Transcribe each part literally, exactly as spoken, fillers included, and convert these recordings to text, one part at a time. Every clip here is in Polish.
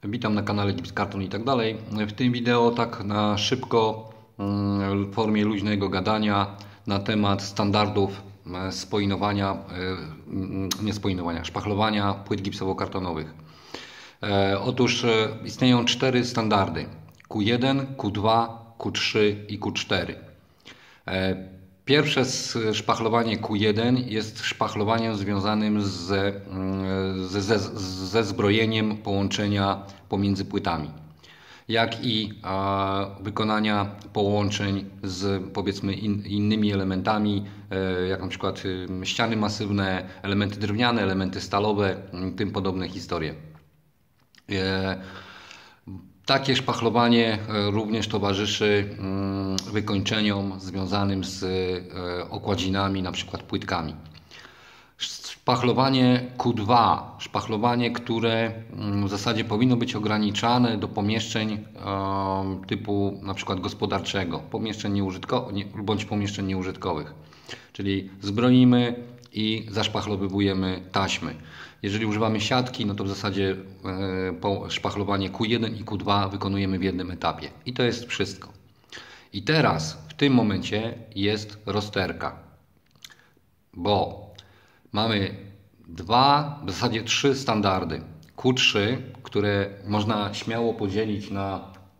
Witam na kanale Gipskarton i tak dalej. W tym wideo tak na szybko w formie luźnego gadania na temat standardów spoinowania, nie spoinowania, szpachlowania płyt gipsowo-kartonowych. Otóż istnieją cztery standardy: Q jeden, Q dwa, Q trzy i Q cztery. Pierwsze szpachlowanie Q jeden jest szpachlowaniem związanym ze, ze, ze zbrojeniem połączenia pomiędzy płytami, jak i a, wykonania połączeń z powiedzmy in, innymi elementami, e, jak na przykład e, ściany masywne, elementy drewniane, elementy stalowe, tym podobne historie. E, Takie szpachlowanie również towarzyszy wykończeniom związanym z okładzinami, na przykład płytkami. Szpachlowanie Q dwa, szpachlowanie, które w zasadzie powinno być ograniczane do pomieszczeń typu na przykład gospodarczego, pomieszczeń nieużytkowych bądź pomieszczeń nieużytkowych. Czyli zbroimy i zaszpachlowujemy taśmy. Jeżeli używamy siatki, no to w zasadzie szpachlowanie Q jeden i Q dwa wykonujemy w jednym etapie. I to jest wszystko. I teraz w tym momencie jest rozterka, bo mamy dwa, w zasadzie trzy standardy. Q trzy, które można śmiało podzielić na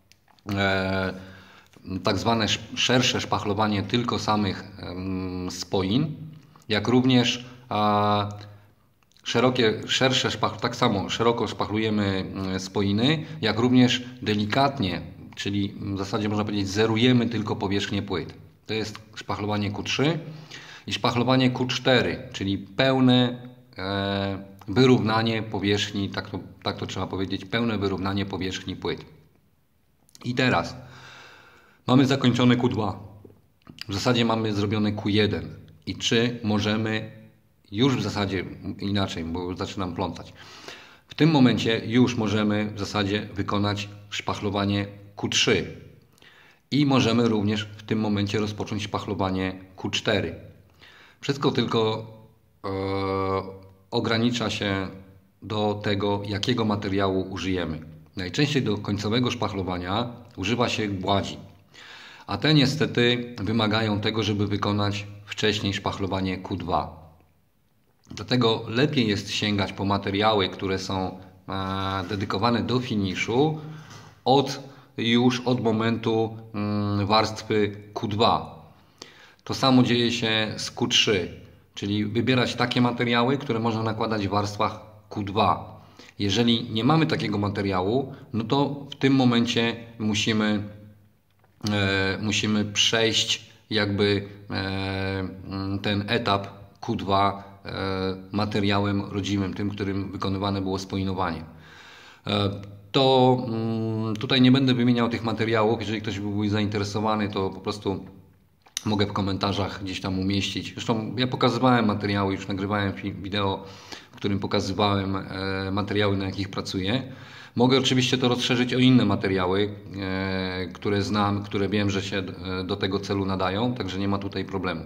e, tak zwane szersze szpachlowanie tylko samych e, spoin, jak również a, szerokie, szersze szpach, tak samo szeroko szpachlujemy spoiny, jak również delikatnie, czyli w zasadzie można powiedzieć zerujemy tylko powierzchnię płyt. To jest szpachlowanie Q trzy i szpachlowanie Q cztery, czyli pełne e, wyrównanie powierzchni, tak to, tak to trzeba powiedzieć, pełne wyrównanie powierzchni płyt. I teraz mamy zakończone Q dwa. W zasadzie mamy zrobione Q jeden. I czy możemy już w zasadzie inaczej, bo zaczynam plątać. W tym momencie już możemy w zasadzie wykonać szpachlowanie Q trzy i możemy również w tym momencie rozpocząć szpachlowanie Q cztery. Wszystko tylko e, ogranicza się do tego, jakiego materiału użyjemy. Najczęściej do końcowego szpachlowania używa się gładzi, a te niestety wymagają tego, żeby wykonać wcześniej szpachlowanie Q dwa. Dlatego lepiej jest sięgać po materiały, które są e, dedykowane do finiszu od, już od momentu mm, warstwy Q dwa. To samo dzieje się z Q trzy, czyli wybierać takie materiały, które można nakładać w warstwach Q dwa. Jeżeli nie mamy takiego materiału, no to w tym momencie musimy, e, musimy przejść jakby e, ten etap Q dwa materiałem rodzimym, tym, którym wykonywane było spoinowanie. To tutaj nie będę wymieniał tych materiałów. Jeżeli ktoś byłby zainteresowany, to po prostu mogę w komentarzach gdzieś tam umieścić. Zresztą ja pokazywałem materiały, już nagrywałem film, wideo, w którym pokazywałem materiały, na jakich pracuję. Mogę oczywiście to rozszerzyć o inne materiały, które znam, które wiem, że się do tego celu nadają, także nie ma tutaj problemu.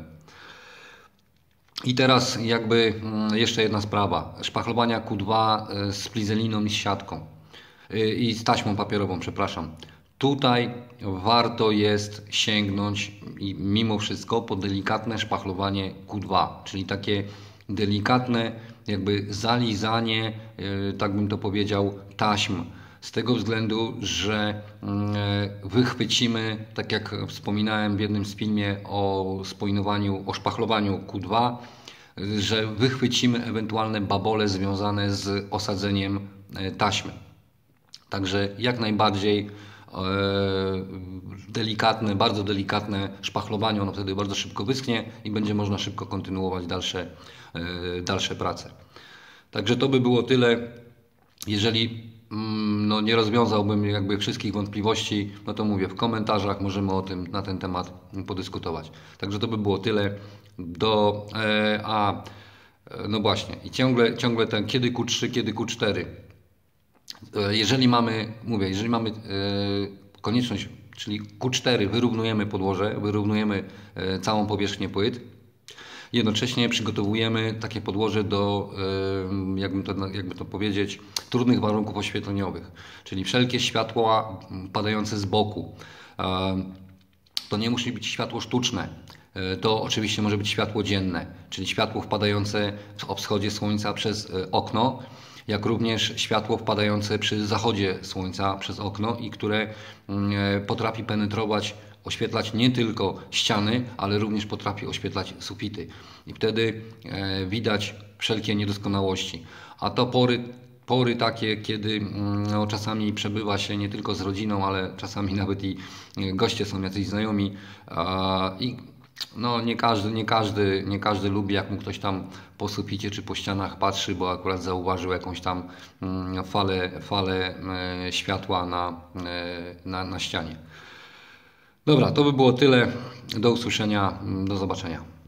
I teraz jakby jeszcze jedna sprawa. Szpachlowania Q dwa z flizeliną i z siatką i z taśmą papierową, przepraszam. Tutaj warto jest sięgnąć i mimo wszystko po delikatne szpachlowanie Q dwa, czyli takie delikatne jakby zalizanie, tak bym to powiedział, taśm. Z tego względu, że wychwycimy, tak jak wspominałem w jednym z filmie o spoinowaniu, o szpachlowaniu Q dwa, że wychwycimy ewentualne babole związane z osadzeniem taśmy. Także jak najbardziej delikatne, bardzo delikatne szpachlowanie, ono wtedy bardzo szybko wyschnie i będzie można szybko kontynuować dalsze, dalsze prace. Także to by było tyle. Jeżeli no, nie rozwiązałbym jakby wszystkich wątpliwości, no to mówię, w komentarzach możemy o tym, na ten temat podyskutować. Także to by było tyle. Do, e, a no właśnie, i ciągle, ciągle ten kiedy Q trzy, kiedy Q cztery. E, jeżeli mamy, mówię, jeżeli mamy e, konieczność, czyli Q cztery wyrównujemy podłoże, wyrównujemy e, całą powierzchnię płyt. Jednocześnie przygotowujemy takie podłoże do, jakby to, jakby to powiedzieć, trudnych warunków oświetleniowych, czyli wszelkie światła padające z boku. To nie musi być światło sztuczne. To oczywiście może być światło dzienne, czyli światło wpadające o wschodzie słońca przez okno, jak również światło wpadające przy zachodzie słońca przez okno i które potrafi penetrować, oświetlać nie tylko ściany, ale również potrafi oświetlać sufity. I wtedy widać wszelkie niedoskonałości. A to pory, pory takie, kiedy no, czasami przebywa się nie tylko z rodziną, ale czasami nawet i goście są jacyś znajomi i no nie każdy, nie każdy, nie każdy lubi, jak mu ktoś tam po suficie czy po ścianach patrzy, bo akurat zauważył jakąś tam falę, falę światła na, na, na ścianie. Dobra, to by było tyle. Do usłyszenia, do zobaczenia.